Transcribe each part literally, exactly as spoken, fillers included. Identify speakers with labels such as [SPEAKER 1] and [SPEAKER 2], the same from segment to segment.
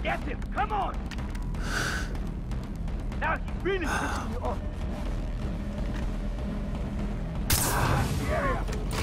[SPEAKER 1] Get him! Come on! Now he's really pissing you off. The area.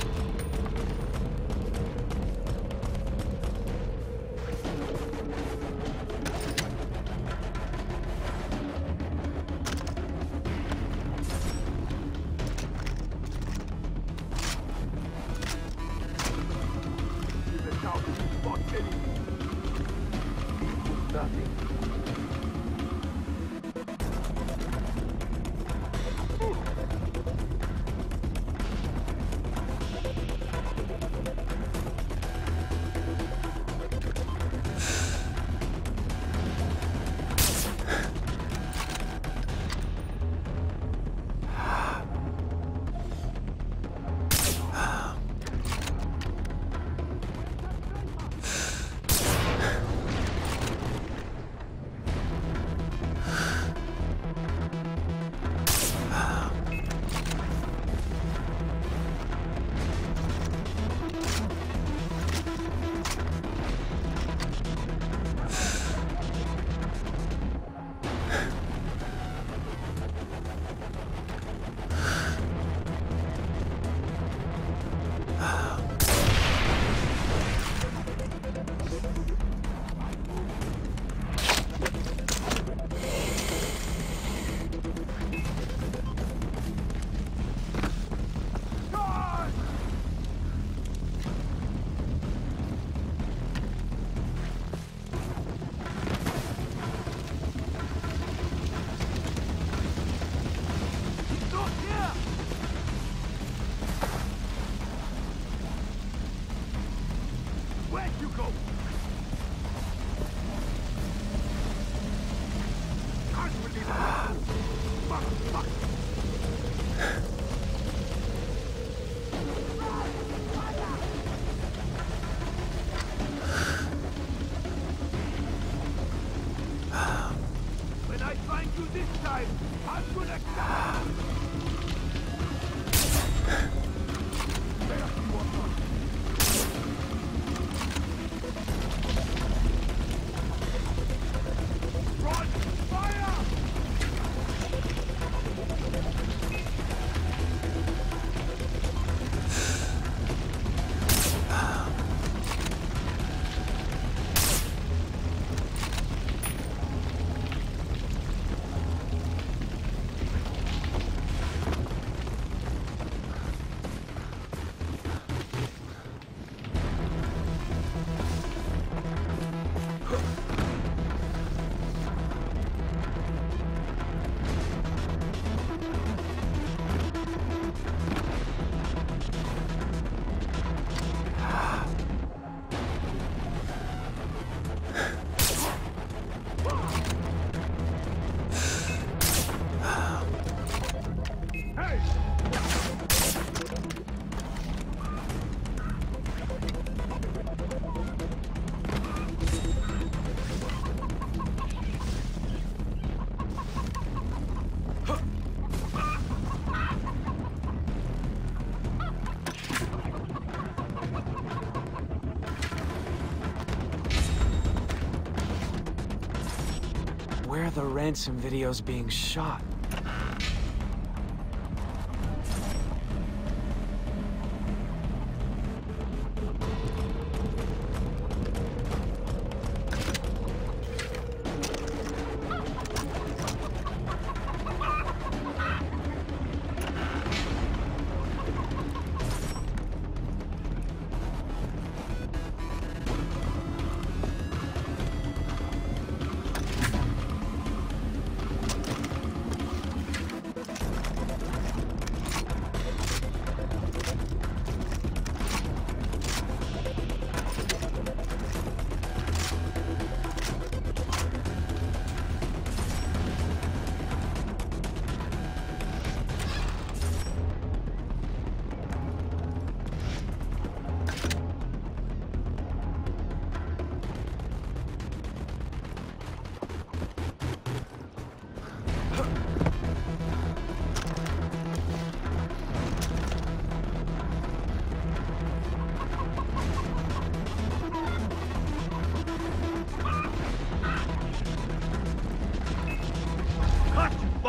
[SPEAKER 2] Where are the ransom videos being shot?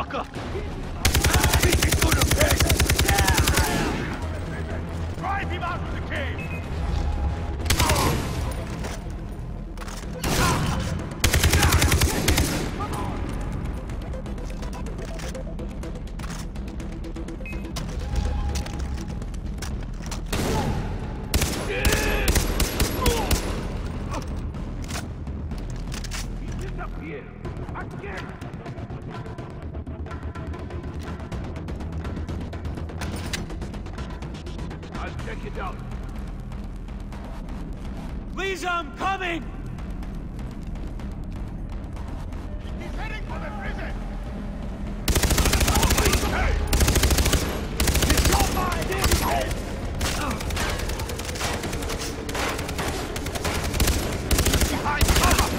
[SPEAKER 1] motherfucker! This is gonna pay! Drive him out of the cave! Check it out.
[SPEAKER 2] Lisa, I'm coming!
[SPEAKER 1] He's heading for the prison! He's on my head! Behind cover!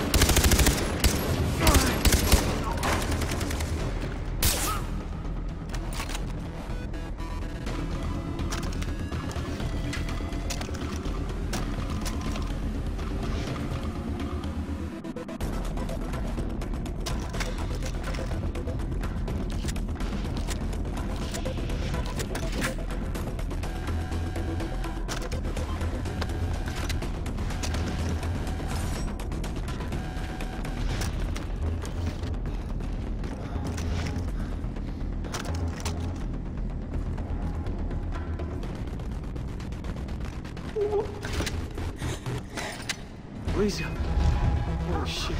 [SPEAKER 2] Lisa. Holy shit.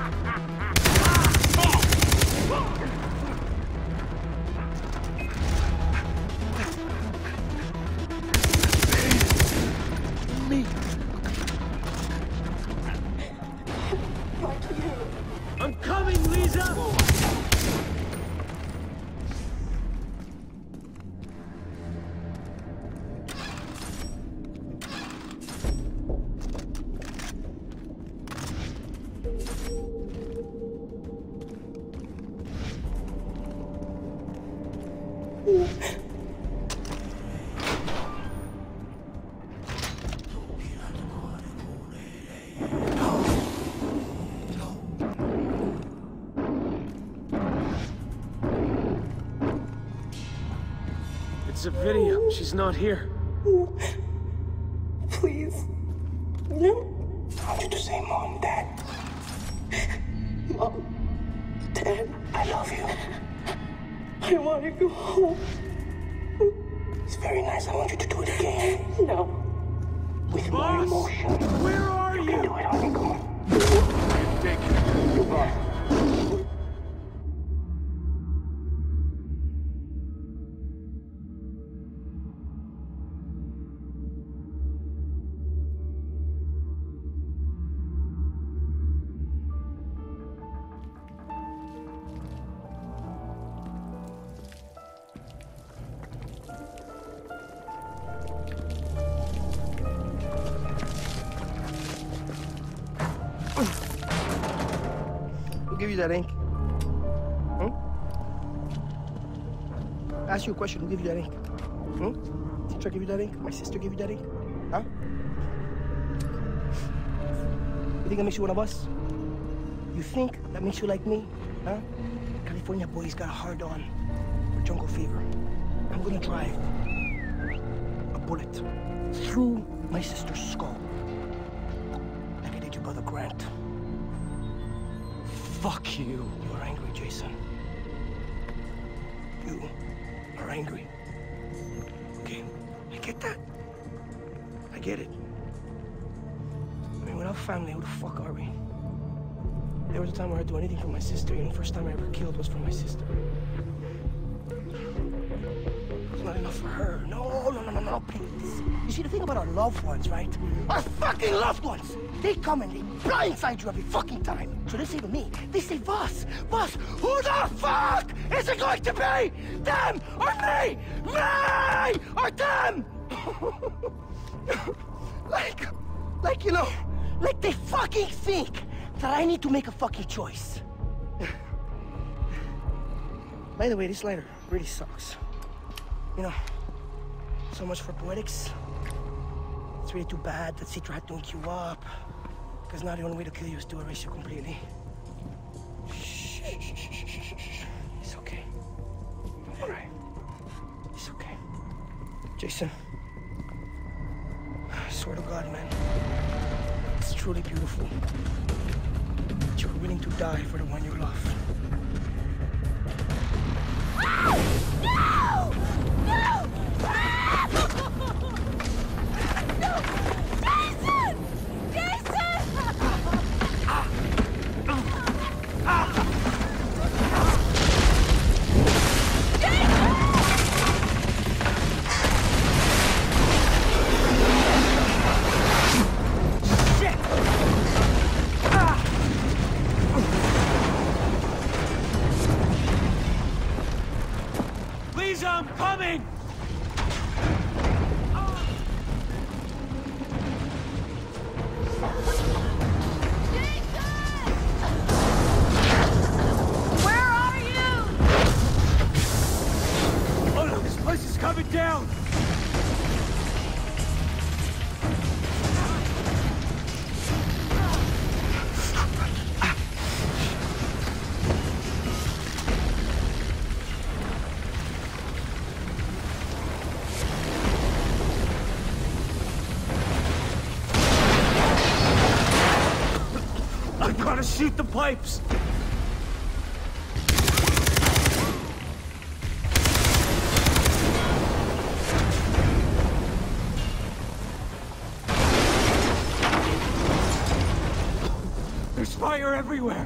[SPEAKER 2] Me. I'm coming, Lisa! It's a video. She's not here.
[SPEAKER 3] Please. No. I want you to say Mom, Dad. Mom, Dad, I love you. I want to go home. It's very nice. I want you to do it again. No. With more
[SPEAKER 2] Boss,
[SPEAKER 3] emotion.
[SPEAKER 2] where are
[SPEAKER 3] You can
[SPEAKER 2] you?
[SPEAKER 3] do it, honey. Come on.
[SPEAKER 1] Take it.
[SPEAKER 3] You boss. Who gave you that ink? Hmm? I asked you a question. Who gave you that ink? Hmm? Teacher gave you that ink? My sister gave you that ink? Huh? You think that makes you one of us? You think that makes you like me? Huh? California boys got a hard on for jungle fever. I'm gonna drive a bullet through my sister's skull like I did your brother Grant.
[SPEAKER 2] Fuck you.
[SPEAKER 3] You are angry, Jason. You are angry. Okay, I get that. I get it. I mean, without family, who the fuck are we? There was a time where I'd do anything for my sister. You know, the first time I ever killed was for my sister. It's not enough for her. No, no, no, no, no, please. You see, the thing about our loved ones, right? Our fucking loved ones! They come and they blindside you every fucking time. So they're saving me. They save us. Us. Who the fuck is it going to be? Them or me? Me or them? like, like, you know, like they fucking think that I need to make a fucking choice. By the way, this lighter really sucks. You know, so much for poetics. It's really too bad that Citra had to wake you up. Because now the only way to kill you is to erase you completely. Shh, shh, shh, shh, shh, shh. It's okay. Jason, I swear to God, man, it's truly beautiful that you're willing to die for the one you love.
[SPEAKER 4] No! No! No! Jason! Jason!
[SPEAKER 2] Lisa, I'm coming!
[SPEAKER 4] Where are you?
[SPEAKER 2] Oh no, this place is coming down! I gotta shoot the pipes! There's fire everywhere!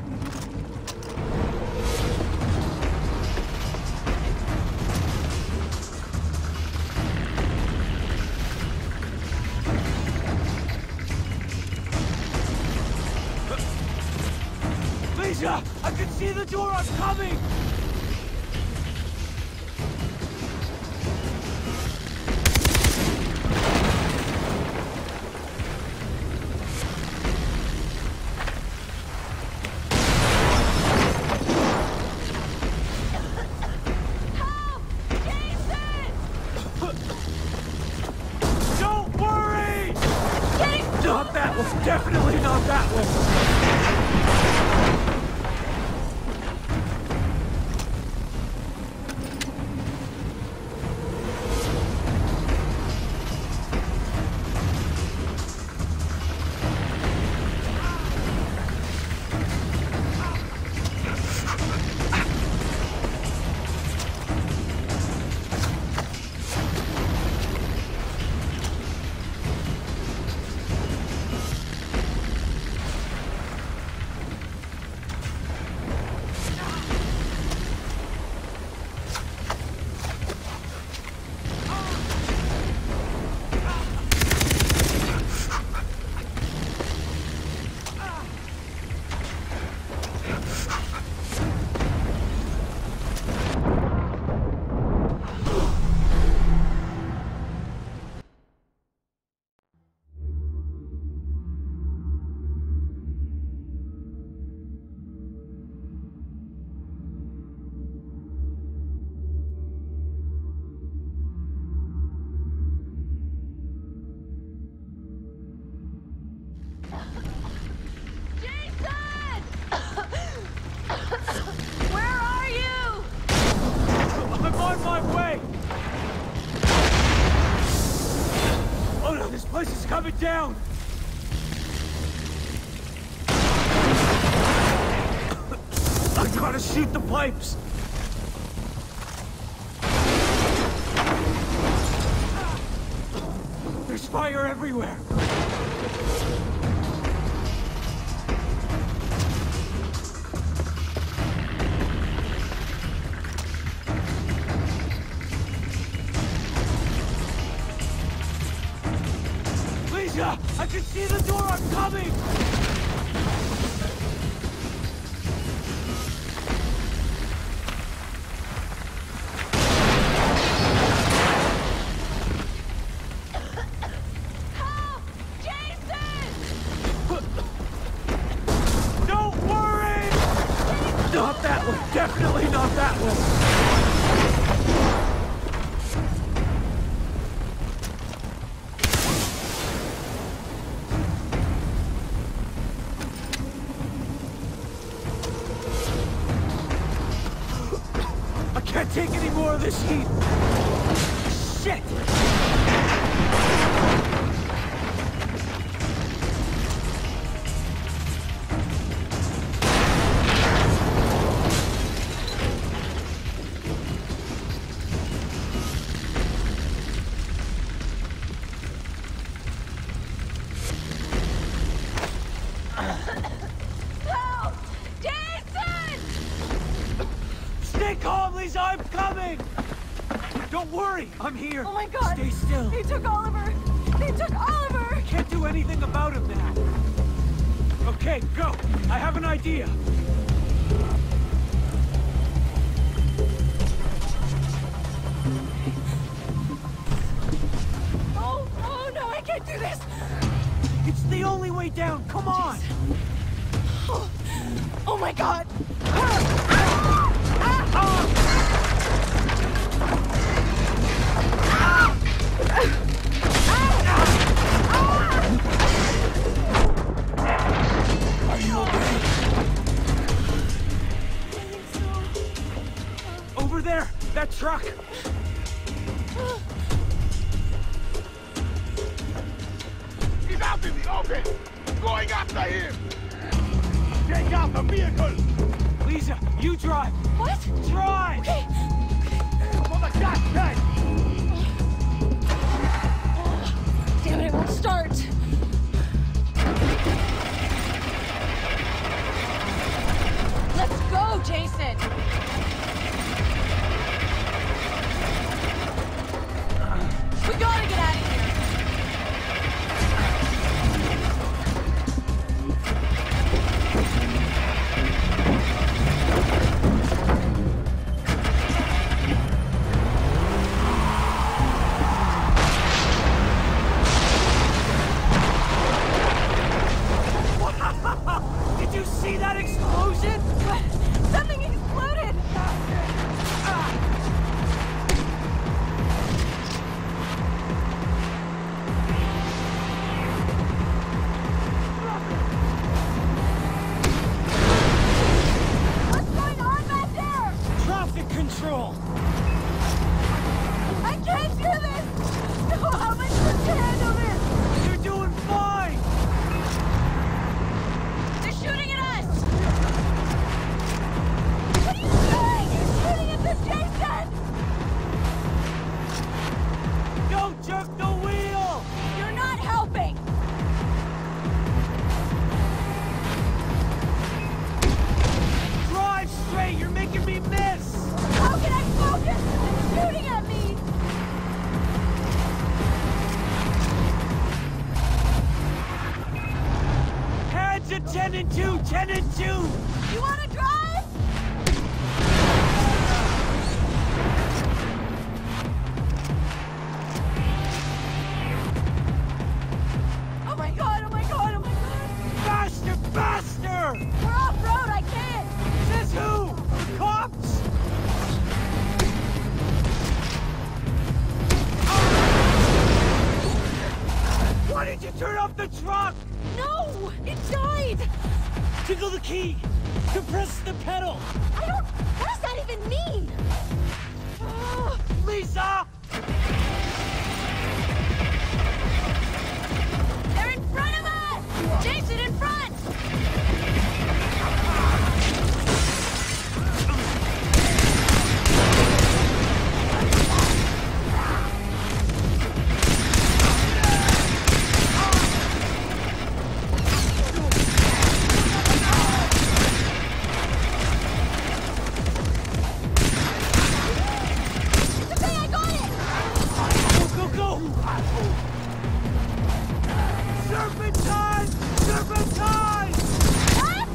[SPEAKER 2] Lisa! I can see the door! I'm coming!
[SPEAKER 4] Help! Jason!
[SPEAKER 2] Don't worry!
[SPEAKER 4] Getting...
[SPEAKER 2] Not that one! Definitely not that one!
[SPEAKER 4] Jason! Where are you?
[SPEAKER 2] I'm on my way! Oh no, this place is coming down! I gotta shoot the pipes! There's fire everywhere! Lisa! I can see the door! I'm coming!
[SPEAKER 4] Help! Jason!
[SPEAKER 2] Don't worry! Not that one! Definitely not that one! I can't take any more of this heat! Shit! hurry! I'm here!
[SPEAKER 4] Oh my god!
[SPEAKER 2] Stay still!
[SPEAKER 4] They took Oliver! They took Oliver!
[SPEAKER 2] I can't do anything about him now! Okay, go! I have an idea!
[SPEAKER 4] Oh, oh no, I can't do this!
[SPEAKER 2] It's the only way down, come on!
[SPEAKER 4] Oh, oh my god!
[SPEAKER 2] Are you okay? Over there! That truck!
[SPEAKER 1] He's out in the open! Going after him! Take out the vehicle!
[SPEAKER 2] Lisa, you drive!
[SPEAKER 4] What?
[SPEAKER 2] Drive!
[SPEAKER 4] Okay.
[SPEAKER 1] For the gas tank!
[SPEAKER 4] Damn it, it won't start. Let's go, Jason! We gotta get out of here!
[SPEAKER 2] Did you see that explosion?
[SPEAKER 4] What? Something exploded! What's going on back there?
[SPEAKER 2] Traffic control!
[SPEAKER 4] I can't do this! No, how am I supposed to handle this?
[SPEAKER 2] You're doing fine!
[SPEAKER 4] They're shooting at us! What are you doing? You're shooting at the Jason!
[SPEAKER 2] Don't jerk the wheel!
[SPEAKER 4] You're not helping!
[SPEAKER 2] Drive straight! You're making me miss!
[SPEAKER 4] How can I focus? They're shooting at me!
[SPEAKER 2] Heads at ten and two! ten and two!
[SPEAKER 4] You wanna drive? Oh my god, oh my god, oh my god!
[SPEAKER 2] Faster! Faster!
[SPEAKER 4] We're off-road, I can't!
[SPEAKER 2] Says who? The cops? Why did you turn off the truck?
[SPEAKER 4] No! It died!
[SPEAKER 2] Tickle the key! Compress the pedal!
[SPEAKER 4] I don't... What does that even mean? Oh,
[SPEAKER 2] Lisa!
[SPEAKER 4] they're in front of us! Jason, in front! It's okay, I got it!
[SPEAKER 2] Go, go, go! Serpentine! Serpentine!
[SPEAKER 4] What?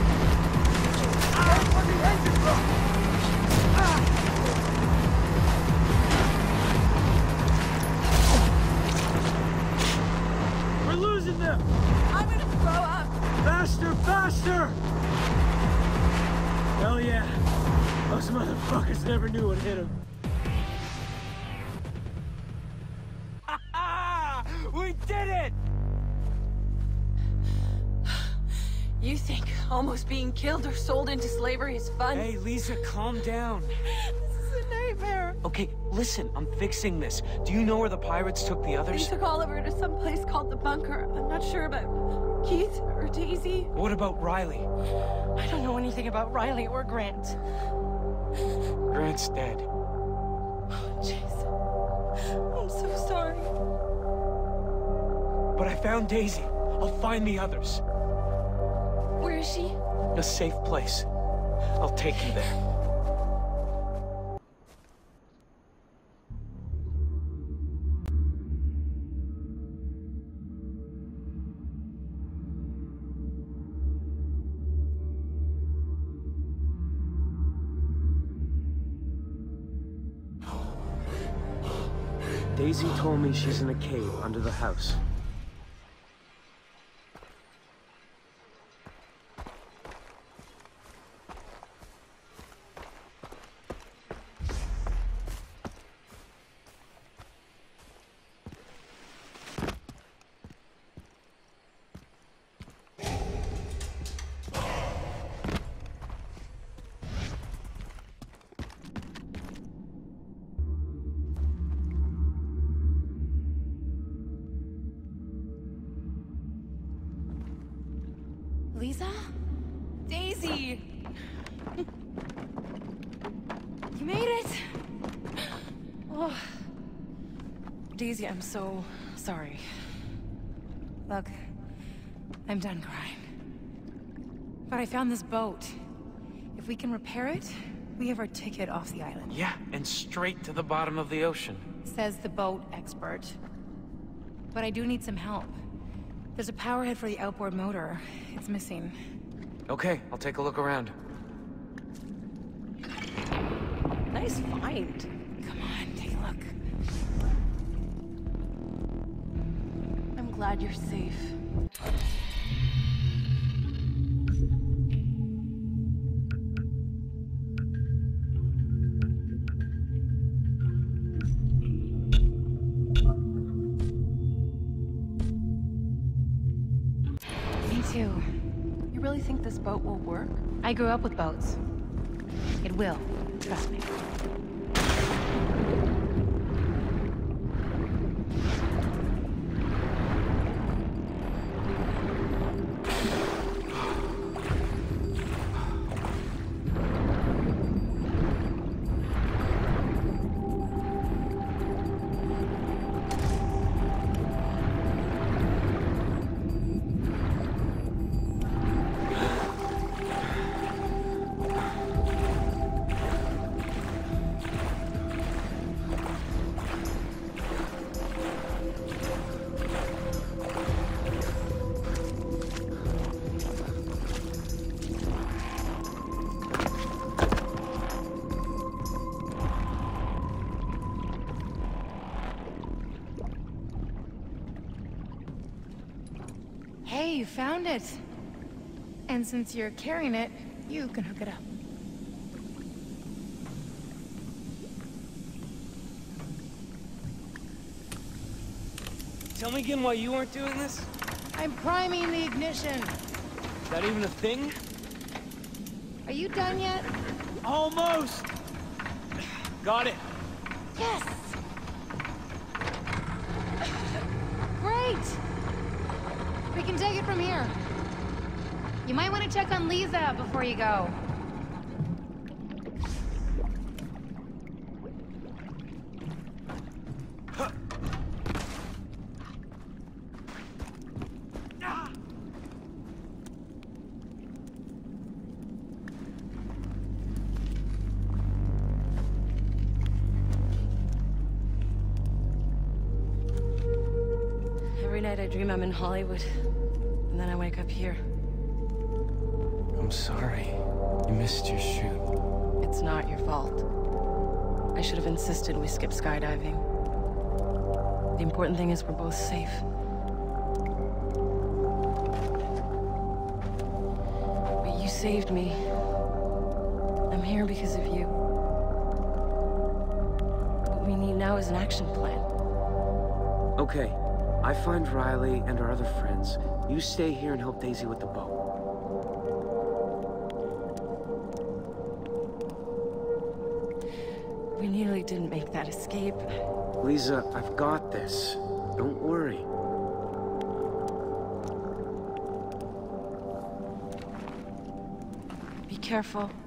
[SPEAKER 2] We're losing them!
[SPEAKER 4] I'm gonna throw up.
[SPEAKER 2] Faster, faster! Hell yeah. Those motherfuckers never knew what hit them. We did it!
[SPEAKER 4] You think almost being killed or sold into slavery is fun?
[SPEAKER 2] Hey, Lisa, calm down.
[SPEAKER 4] This is a nightmare.
[SPEAKER 2] Okay, listen, I'm fixing this. Do you know where the pirates took the
[SPEAKER 4] They
[SPEAKER 2] others?
[SPEAKER 4] took Oliver to some place called the Bunker. I'm not sure about Keith or Daisy.
[SPEAKER 2] What about Riley?
[SPEAKER 4] I don't know anything about Riley or Grant.
[SPEAKER 2] Grant's dead.
[SPEAKER 4] Jason, I'm so sorry.
[SPEAKER 2] But I found Daisy. I'll find the others.
[SPEAKER 4] Where is she?
[SPEAKER 2] A safe place. I'll take you there.
[SPEAKER 5] Daisy told me she's in a cave under the house.
[SPEAKER 4] Lisa? Daisy! You made it! Oh. Daisy, I'm so sorry. Look, I'm done crying. But I found this boat. If we can repair it, we have our ticket off the island.
[SPEAKER 2] Yeah, and straight to the bottom of the ocean.
[SPEAKER 4] Says the boat expert. But I do need some help. There's a power head for the outboard motor. It's missing.
[SPEAKER 2] Okay, I'll take a look around.
[SPEAKER 4] Nice find. Come on, take a look. I'm glad you're safe. You really think this boat will work? I grew up with boats. It will, trust me. Hey, you found it. And since you're carrying it, you can hook it up.
[SPEAKER 2] Tell me again why you weren't doing this?
[SPEAKER 4] I'm priming the ignition.
[SPEAKER 2] Is that even a thing?
[SPEAKER 4] Are you done yet?
[SPEAKER 2] Almost! Got it.
[SPEAKER 4] Yes! Great! We can take it from here. You might want to check on Lisa before you go. Every night I dream I'm in Hollywood, and then I wake up here.
[SPEAKER 2] I'm sorry. You missed your shoot.
[SPEAKER 4] It's not your fault. I should have insisted we skip skydiving. The important thing is we're both safe. But you saved me. I'm here because of you. What we need now is an action plan.
[SPEAKER 5] Okay, I find Riley and our other friends. You stay here and help Daisy with the boat.
[SPEAKER 4] We nearly didn't make that escape.
[SPEAKER 5] Lisa, I've got this. Don't worry.
[SPEAKER 4] Be careful.